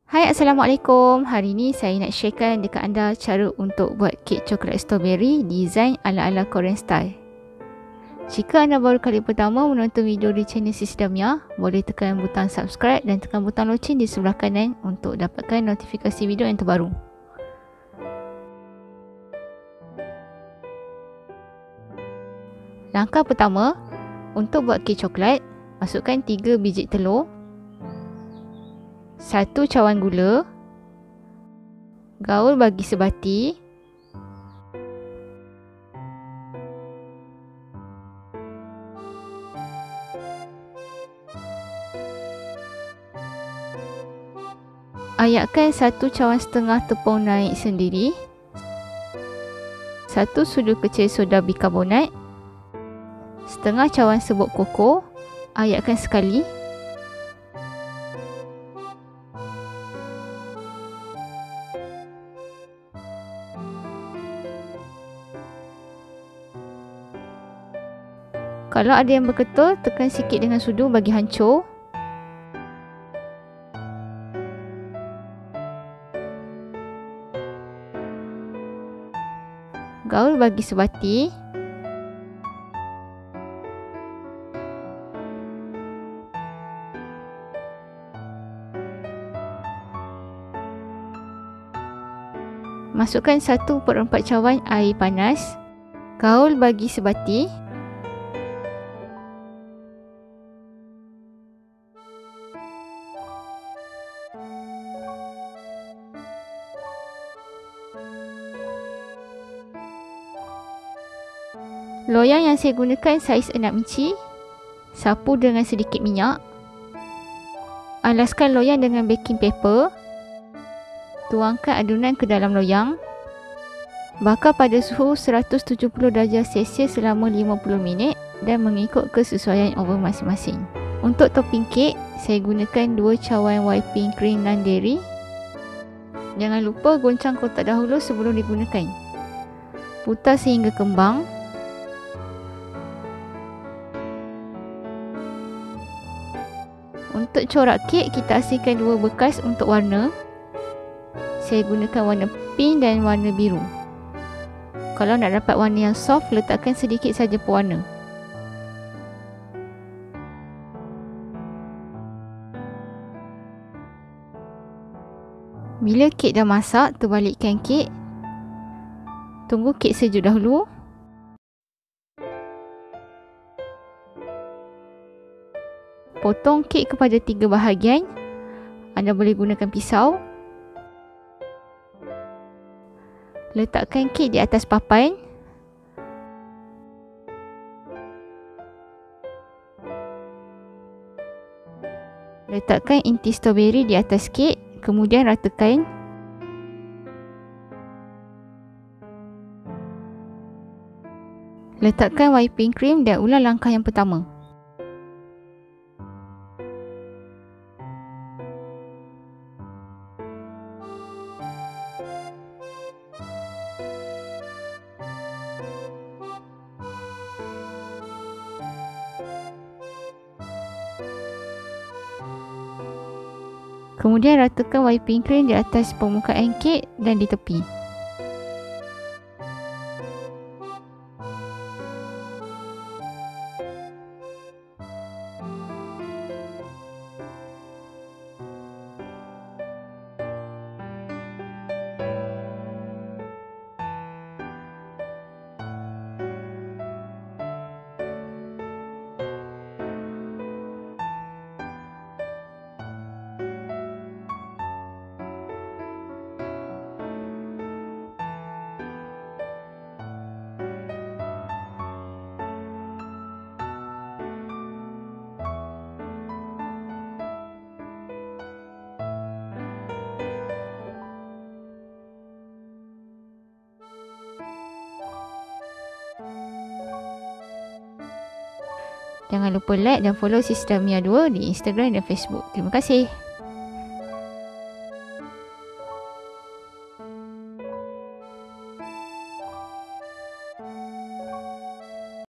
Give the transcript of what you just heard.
Hai, Assalamualaikum. Hari ni saya nak sharekan dekat anda cara untuk buat kek coklat strawberry design ala-ala Korean style. Jika anda baru kali pertama menonton video di channel Sisi Damia, boleh tekan butang subscribe dan tekan butang loceng di sebelah kanan untuk dapatkan notifikasi video yang terbaru. Langkah pertama, untuk buat kek coklat, masukkan 3 biji telur, 1 cawan gula, gaul bagi sebati, ayakkan 1 cawan setengah tepung naik sendiri, 1 sudu kecil soda bikarbonat, setengah cawan serbuk koko, ayakkan sekali. Kalau ada yang berketul, tekan sikit dengan sudu bagi hancur. Gaul bagi sebati. Masukkan 1/4 cawan air panas. Gaul bagi sebati. Loyang yang saya gunakan saiz 6 inci. Sapu dengan sedikit minyak. Alaskan loyang dengan baking paper. Tuangkan adunan ke dalam loyang. Bakar pada suhu 170 darjah Celsius selama 50 minit dan mengikut kesesuaian oven masing-masing. Untuk topping kek, saya gunakan 2 cawan whipping cream non dairy. Jangan lupa goncang kotak dahulu sebelum digunakan. Putar sehingga kembang. Untuk corak kek, kita asingkan 2 bekas untuk warna. Saya gunakan warna pink dan warna biru. Kalau nak dapat warna yang soft, letakkan sedikit saja pewarna. Bila kek dah masak, terbalikkan kek. Tunggu kek sejuk dahulu. Potong kek kepada 3 bahagian. Anda boleh gunakan pisau. Letakkan kek di atas papan. Letakkan inti strawberry di atas kek, kemudian ratakan. Letakkan whipping cream dan ulang langkah yang pertama. Kemudian ratakan whipping cream di atas permukaan kek dan di tepi. Jangan lupa like dan follow Sisi Damia 2 di Instagram dan Facebook. Terima kasih.